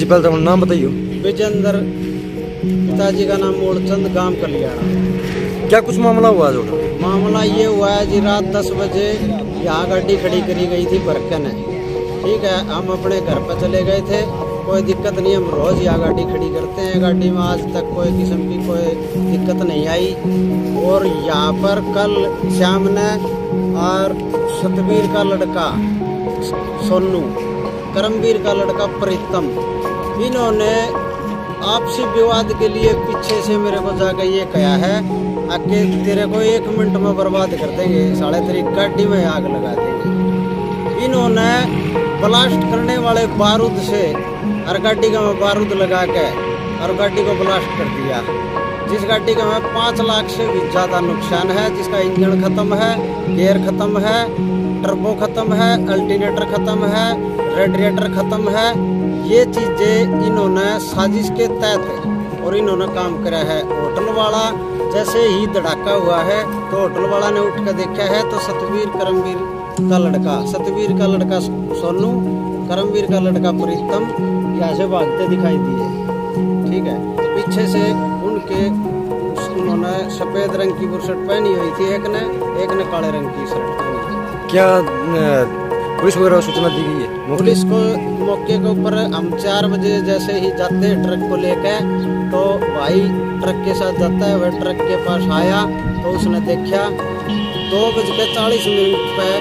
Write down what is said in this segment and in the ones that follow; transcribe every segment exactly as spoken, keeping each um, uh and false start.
जी पहले तो अपना नाम बताइए। विजेंद्र, पिताजी का नाम मूलचंद, गांव कलियाड़ा। क्या कुछ मामला हुआ जो? मामला ये हुआ है जी, रात दस बजे यहाँ गाड़ी खड़ी करी गई थी बरकन है, ठीक है। हम अपने घर पर चले गए थे, कोई दिक्कत नहीं, हम रोज यहाँ गाड़ी खड़ी करते हैं। गाड़ी में आज तक कोई किस्म की कोई दिक्कत नहीं आई। और यहाँ पर कल श्याम ने और सतवीर का लड़का सोनू, करमवीर का लड़का प्रीतम, इन्होंने आपसी विवाद के लिए पीछे से मेरे को जाकर ये कहा है आके तेरे को एक मिनट में बर्बाद कर देंगे, साढ़े तेरी गाड़ी में आग लगा देंगे। इन्होंने ब्लास्ट करने वाले बारूद से और गाड़ी का में बारूद लगा के और गाड़ी को ब्लास्ट कर दिया, जिस गाड़ी का में पाँच लाख से भी ज़्यादा नुकसान है, जिसका इंजन खत्म है, गियर खत्म है, टर्बो खत्म है, अल्टरनेटर खत्म है, रेडिएटर खत्म है। ये चीज़ें इन्होंने साजिश के तहत और इन्होंने काम करा है। होटल वाला जैसे ही धड़ाका हुआ है तो होटल वाला ने उठ कर देखा है तो सतवीर करमवीर का लड़का सतवीर का लड़का सोनू, करमवीर का लड़का प्रीतम यहाँ से भागते दिखाई दिए, ठीक है। पीछे से उनके उन्होंने सफ़ेद रंग की बुरशट पहनी हुई थी, एक ने एक ने काले रंग की शर्ट पहनी थी। क्या पुलिस वगैरह सूचना दी गई है? पुलिस को मौके के ऊपर हम चार बजे जैसे ही जाते हैं ट्रक को लेकर, तो भाई ट्रक के साथ जाता है, वह ट्रक के पास आया तो उसने देखा दो बज के चालीस मिनट पे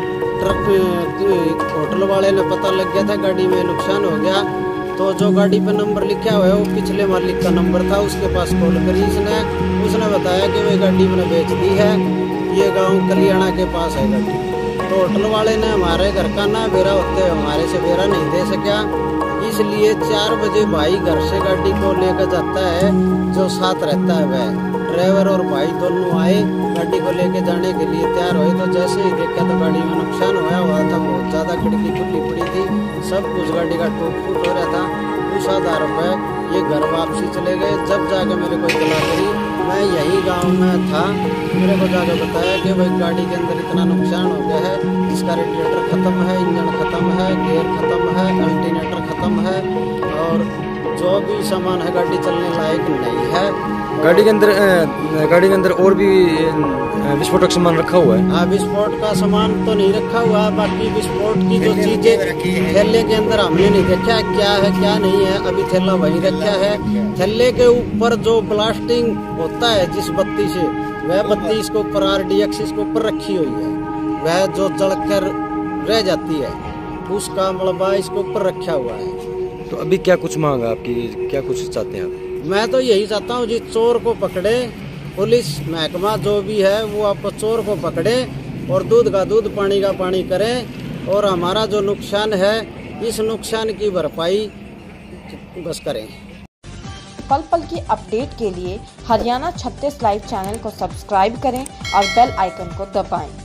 ट्रक होटल वाले ने पता लग गया था गाड़ी में नुकसान हो गया। तो जो गाड़ी पे नंबर लिखा हुआ है वो पिछले मालिक का नंबर था, उसके पास कॉल करी इसने, उसने बताया कि वह गाड़ी मैंने बेच दी है, ये गाँव कलियाड़ा के पास है गाड़ी। तो होटल वाले ने हमारे घर का ना बेरा होते हुए हमारे से बेरा नहीं दे सका, इसलिए चार बजे भाई घर से गाड़ी को लेकर जाता है, जो साथ रहता है वह ड्राइवर और भाई दोनों आए गाड़ी को लेकर जाने के लिए तैयार हुए। तो जैसे ही देखा तो गाड़ी में नुकसान होया हुआ था, बहुत ज़्यादा खिड़की खुली पड़ी थी, सब कुछ गाड़ी का टूट फूट हो रहा था। उस आधार पर ये घर वापसी चले गए। जब जाके मेरे को इतला करी, मैं यही गांव में था, मेरे को जाकर बताया कि भाई गाड़ी के अंदर इतना नुकसान हो गया है, जिसका रेडिएटर ख़त्म है, इंजन ख़त्म है, गियर ख़त्म है, अल्टरनेटर ख़त्म है और जो भी सामान है गाड़ी चलने लायक नहीं है। गाड़ी के अंदर गाड़ी के अंदर और भी विस्फोटक सामान रखा हुआ है? हाँ, विस्फोट का सामान तो नहीं रखा हुआ, बाकी विस्फोट की जो चीजें थैले के अंदर हमने नहीं देखा क्या है क्या नहीं है, अभी थैला वहीं रखा है। थैले के ऊपर जो ब्लास्टिंग होता है जिस बत्ती से, वह बत्ती इसके ऊपर आर डी एक्स इसके ऊपर रखी हुई है, वह जो जलकर रह जाती है उसका मलबा इसके ऊपर रखा हुआ है। तो अभी क्या कुछ मांग है आपकी, क्या कुछ चाहते हैं आप? मैं तो यही चाहता हूँ जी, चोर को पकड़े, पुलिस महकमा जो भी है वो आप चोर को पकड़े और दूध का दूध पानी का पानी करें और हमारा जो नुकसान है इस नुकसान की भरपाई बस करें। पल पल की अपडेट के लिए हरियाणा छत्तीस लाइव चैनल को सब्सक्राइब करें और बेल आइकन को दबाएं।